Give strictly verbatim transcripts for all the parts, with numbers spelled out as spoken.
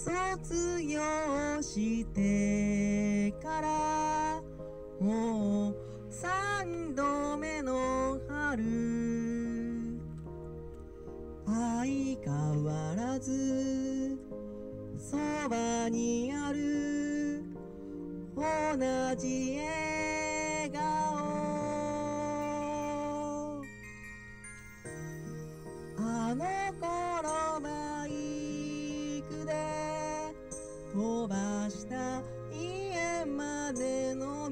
卒業してからもう三度目の春、相変わらずそばにある同じ笑顔、あの頃バイクで飛ばした家までの道、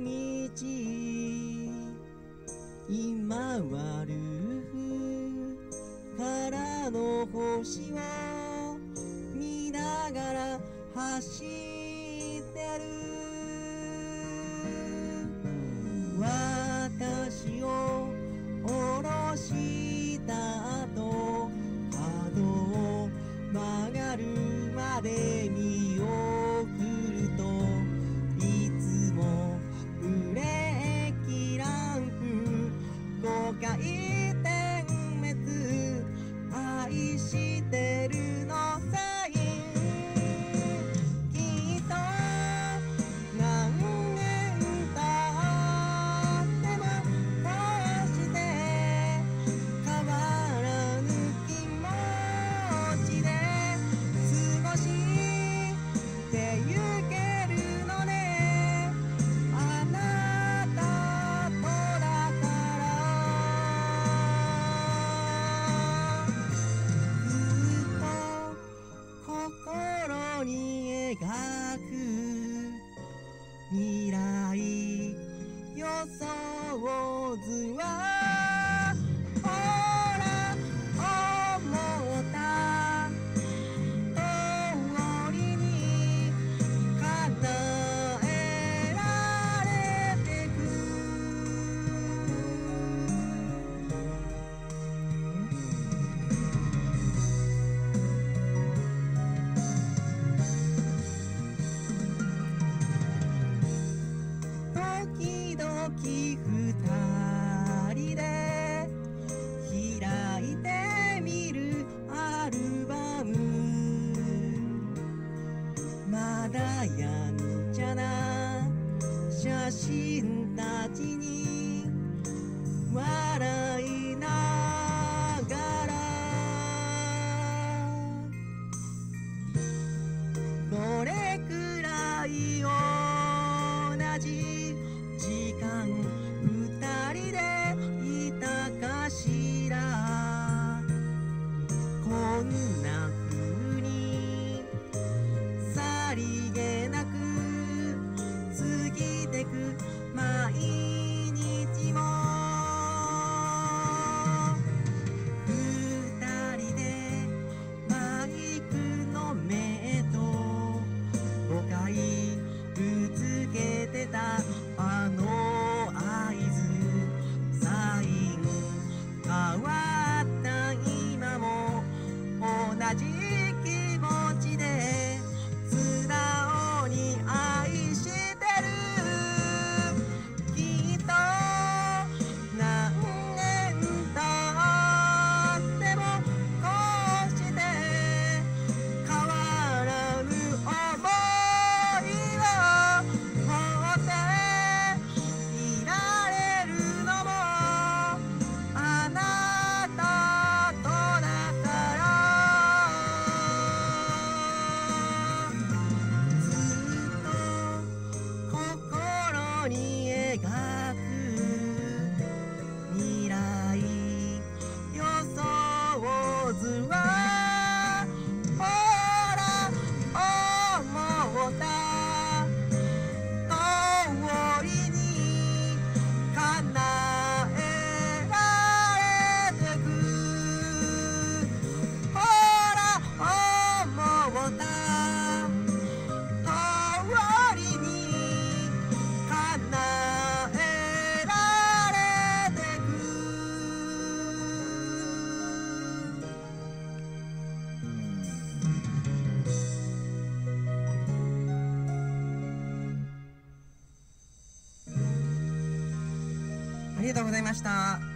今はルーフからの星を見ながら走ってる。私を降ろした後、角を曲がるまで見送ると、いつもブレーキランプごかいてん滅、愛してるのサイン、きっと何年経ってもこうして変わらぬ気持ちで過ごしてゆけるのね、あなたとだから。ずっと心に描く未来予想図は、ほら思った通りに叶えられてく。時々二人で開いてみるアルバム、まだやんちゃな写真たちに笑いながら、どれくらい同じ時間二人でいたかしら、こんな風にさりげなく過ぎてく毎日も、二人でバイクの目とごかいぶつけてたあの合図、サイン変わった今も同じ気持ちで素直に愛してる。きっと何年経ってもこうして変わらぬ想いを持っていられるのもあなたとだから。ずっと心に描く未来予想図は、ほら思った通りに叶えられてく。ほら思った通りに叶えられてく。ありがとうございました。